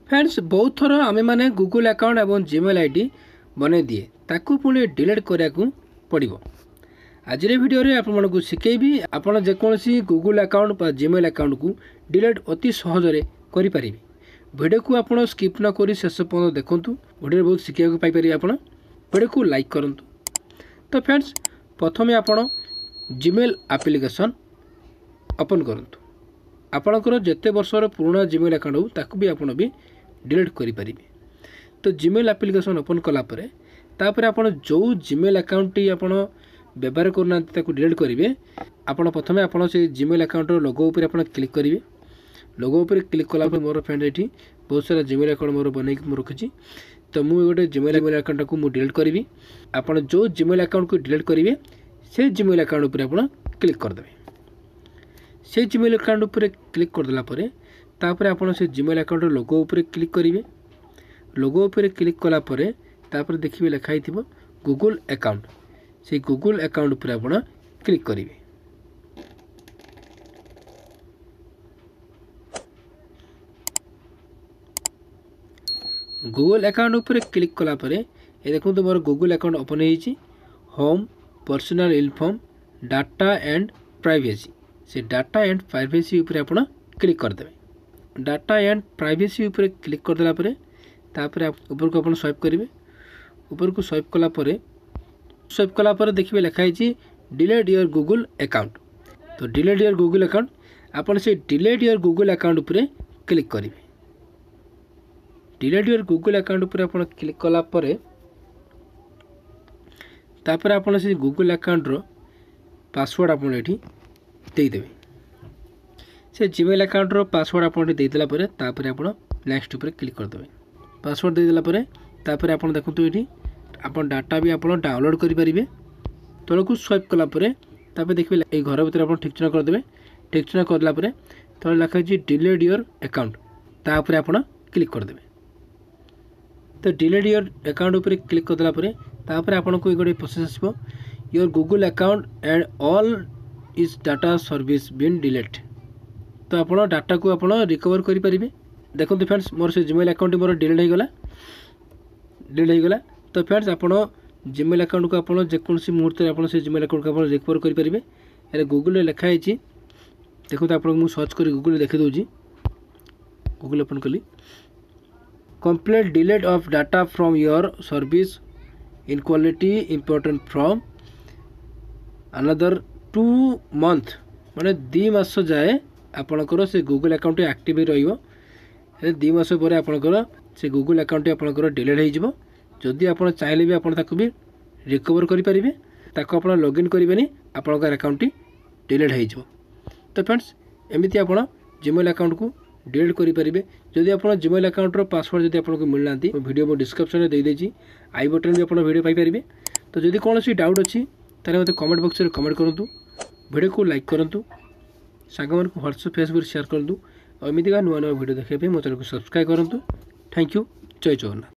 Friends बहुत थर आमे माने गूगल अकाउंट एवं जीमेल आईडी बने दिए ताकू पुणी डिलीट करा पड़ो। आज वीडियो रे आपको शिखेबी आपड़ जेकोसी गूगल अकाउंट जीमेल अकाउंट को डिलीट अति सहजरे करें। वीडियो को आप स्किप न करी शेष पर्यंत देखूँ। वीडियो बहुत शिखा पाइपर आप वीडियो को लाइक करूँ। तो फ्रेंड्स प्रथम आप जीमेल एप्लिकेशन ओपन करूँ। आपणकर जिते वर्षर पुराना जीमेल अकाउंट हो ताकू भी आप भी डिलीट करें। तो जीमेल एप्लिकेशन ओपन कलापर तापर आप जो जीमेल अकाउंट टी आप व्यवहार करना डिलीट करेंगे। आप प्रथम आप जीमेल अकाउंट लोगो उपर आप क्लिक करेंगे। लोगो उपर क्लिक कला मोर फ्रेंड ये बहुत सारा जीमेल अकाउंट मोर बन रखी। तो मुझे गोटे जीमेल अकाउंट को डिलीट करी। आप जो जीमेल अकाउंट को डिलीट करेंगे से जीमेल अकाउंट उपर आप क्लिक करदे। से जीमेल अकाउंट उपर क्लिक करदेला तापर आप जीमेल अकाउंट लोगो उपर क्लिक करेंगे। लोगो उपर क्लिक कलापर तापर देखिए लिखाई थी गूगल अकाउंट। से गूगल अकाउंट उपर आप क्लिक करेंगे। गूगल अकाउंट उपर क्लिक कलापर ये देखो मोर गूगल अकाउंट ओपन होती। Home personal inform data and privacy से डाटा एंड प्राइवेसी उपर आप क्लिक करदे। डाटा एंड प्राइवेसी उपर क्लिक करदेला तापर ऊपर को आप स्वाइप करेंगे। ऊपर को स्वाइप कलापर देखिए लिखाई डिलीट योर गूगल अकाउंट। तो डिलीट योर गूगल अकाउंट आप डिलीट योर गूगल अकाउंट उपर क्लिक करेंगे। डिलीट योर गूगल अकाउंट उपर आप क्लिक कलापर तापर आप गूगल अकाउंट रो पासवर्ड आप देदेवे। से जीमेल अकाउंट रो पासवर्ड आप देदेला तापर आप नेक्स्ट उपर क्लिक करदे। पासवर्ड देदेला तापर आप देखो ये आप डाटा भी आप डाउनलोड करेंगे। तौक को स्वाइप कलापर तापर देखिए ये घर भर आप ठीक चिन्ह करदे। ठीक चिन्ह करला तले लिखाई डिलीट योर अकाउंट तापर आप क्लिक करदे। तो डिलीट योर अकाउंट उपर क्लिक करदेला तापर आपको गोटे प्रोसेस आसो your Google account and all is data service been delete. तो आप डाटा को आप रिकवर करेंगे। देखो फ्रेंड्स मोर से जीमेल अकाउंट मोर डिलीट होगला। तो फ्रेंड्स आप जीमेल अकाउंट को आप जेकोसी मुहूर्त आप जीमेल अकाउंट को रिकवर करेंगे। ये गूगल लिखाई देखो तो आपको सर्च कर गूगल देखी दूसरी। गूगल ओपन कली complete delete of data from your service in quality important from another 2 month माने 2 मास जाए आपणकर से गूगल अकाउंट एक्टिव रही। 2 मास पर आपणकर से गूगल अकाउंट आपणकर डिलीट हो। जदि आप चाहिए भी आप भी रिकवर करेंगे। ताको आप लॉगिन करेंगे आपणकर अकाउंट डिलीट हो। तो फ्रेंड्स एमती आप जीमेल अकाउंट को डिलीट करेंगे। जदि आप जीमेल अकाउंट रो पासवर्ड जब आपको मिलना वीडियो मो डिस्क्रिप्शन में देदेजी। आई बटन भी आप वीडियो पाइपर। तो जदि कौन डाउट अच्छी ताले मत कमेंट बॉक्स में कमेंट करूँ। वीडियो को लाइक करूँ। सांग मान को व्हाट्सएप फेसबुक शेयर करूँ। और एमती नुआ नुआ वीडियो देखा मो चैनल को सब्सक्राइब करूँ। Thank you. जय जगन्नाथ।